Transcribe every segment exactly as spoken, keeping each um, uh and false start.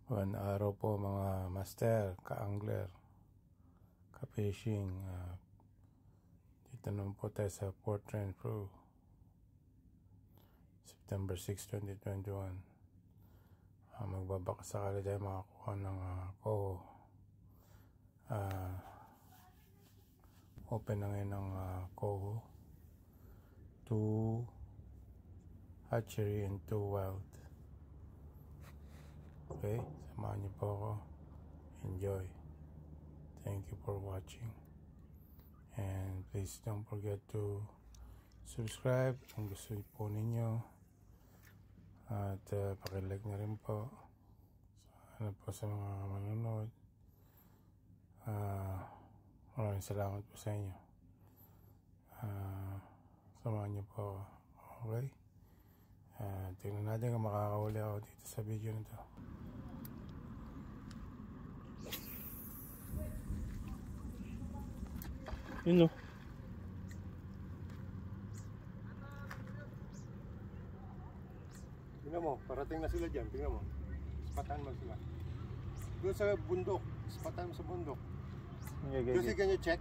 Buwan araw po mga master, ka-angler, ka-fishing. Uh, dito naman po tayo sa Port Renfrew, September sixth, twenty twenty-one. Uh, magbabaka sakali tayo makakuha ng uh, coho. Uh, open na ngayon ng uh, coho. Two hatchery and two wild. Okay, samahan niyo po ako. Enjoy. Thank you for watching. And please don't forget to subscribe kung gusto po ninyo. At uh, pakilike na rin po. So, ano po sa mga manonood. Uh, maraming salamat po sa inyo. Uh, samahan niyo po ako. Okay? Uh, tingnan natin kung makakahuli ako dito sa video na to. Yun o. Tingnan mo, parating na sila dyan. Tingnan mo. Spatan mo sila. Doon sa bundok. Spatan mo sa bundok. Okay, okay, Kasi can you check?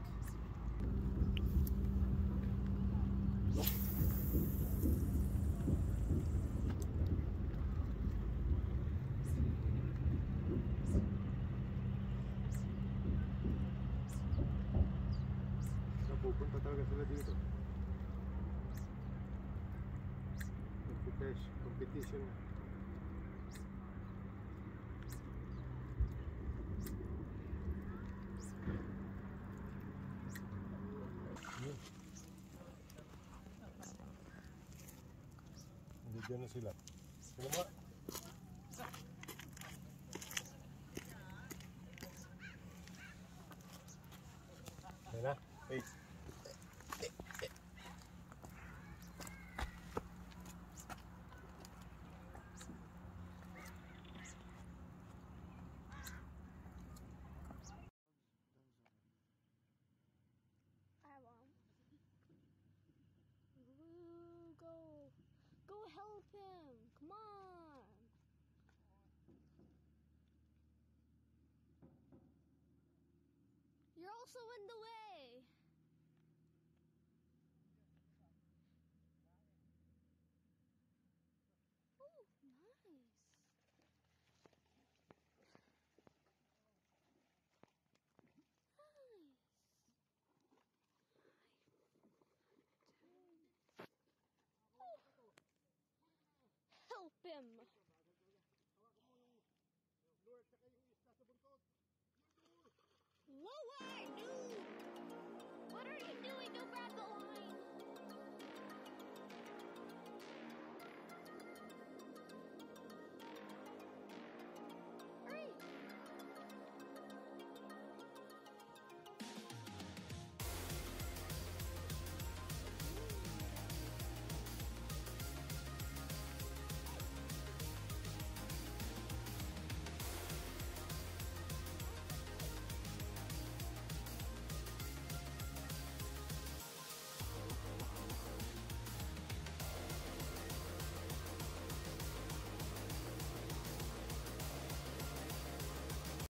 Pupunta talaga sila dito. Competition. Competition. Nandiyan na sila. Sila mo. Ayan na. Hey. Ooh, go, go help him! Come on! You're also in the way. Oh, nice. Help him! Lower!